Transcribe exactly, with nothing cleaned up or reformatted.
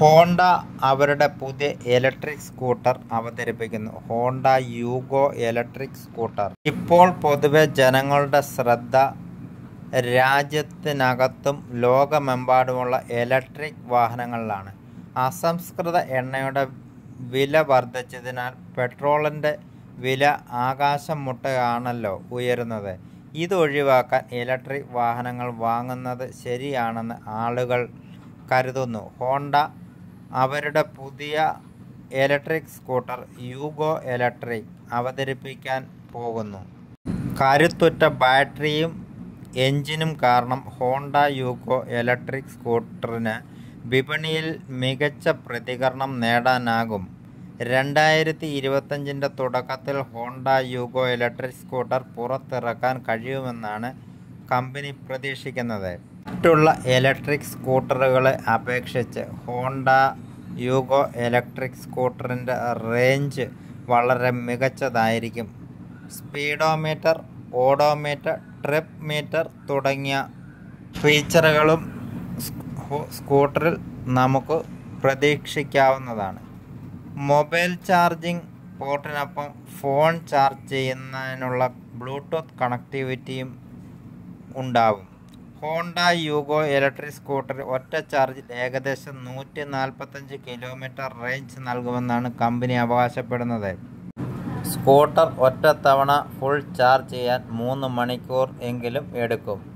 Honda അവരുടെ പുതിയ electric scooter അവതരിപ്പിക്കുന്നു. Honda UGo electric scooter. ഇപ്പോൾ പൊതുവെ ജനങ്ങളുടെ ശ്രദ്ധ രാജ്യത്തിനകത്തും ലോകമെമ്പാടുമുള്ള ഇലക്ട്രിക് വാഹനങ്ങളിലാണ്. അസംസ്കൃത എണ്ണയുടെ വില വർദ്ധിച്ചതിനാൽ പെട്രോളിൻ്റെ വില ആകാശം മുട്ടുകയാണല്ലോ ഉയരുന്നത്. ഇതൊഴിവാക്കാൻ ഇലക്ട്രിക് വാഹനങ്ങൾ വാങ്ങുന്നത് ശരിയാണെന്ന് ആളുകൾ കരുതുന്നു. ഹോണ്ട അവരുടെ പുതിയ ഇലക്ട്രിക് സ്കൂട്ടർ യൂഗോ ഇലക്ട്രിക് അവതരിപ്പിക്കാൻ പോകുന്നു. കരുത്തുറ്റ ബാറ്ററിയും എഞ്ചിനും കാരണം ഹോണ്ട യൂഗോ ഇലക്ട്രിക് സ്കൂട്ടറിന് വിപണിയിൽ മികച്ച പ്രതികരണം നേടാനാകും. രണ്ടായിരത്തി ഇരുപത്തഞ്ചിൻ്റെ തുടക്കത്തിൽ ഹോണ്ട യൂഗോ ഇലക്ട്രിക് സ്കൂട്ടർ പുറത്തിറക്കാൻ കഴിയുമെന്നാണ് കമ്പനി പ്രതീക്ഷിക്കുന്നത്. മറ്റുള്ള ഇലക്ട്രിക് സ്കൂട്ടറുകളെ അപേക്ഷിച്ച് ഹോണ്ട യൂഗോ ഇലക്ട്രിക് സ്കൂട്ടറിൻ്റെ റേഞ്ച് വളരെ മികച്ചതായിരിക്കും. സ്പീഡോമീറ്റർ, ഓഡോമീറ്റർ, ട്രിപ്പ് മീറ്റർ തുടങ്ങിയ ഫീച്ചറുകളും സ്കൂട്ടറിൽ നമുക്ക് പ്രതീക്ഷിക്കാവുന്നതാണ്. മൊബൈൽ ചാർജിംഗ് പോർട്ടിനൊപ്പം ഫോൺ ചാർജ് ചെയ്യുന്നതിനുള്ള ബ്ലൂടൂത്ത് കണക്ടിവിറ്റിയും ഉണ്ടാവും. ഹോണ്ട യൂഗോ ഇലക്ട്രിക് സ്കൂട്ടർ ഒറ്റ ചാർജിൽ ഏകദേശം നൂറ്റി നാൽപ്പത്തഞ്ച് കിലോമീറ്റർ റേഞ്ച് നൽകുമെന്നാണ് കമ്പനി അവകാശപ്പെടുന്നത്. സ്കൂട്ടർ ഒറ്റത്തവണ ഫുൾ ചാർജ് ചെയ്യാൻ മൂന്ന് മണിക്കൂർ എങ്കിലും എടുക്കും.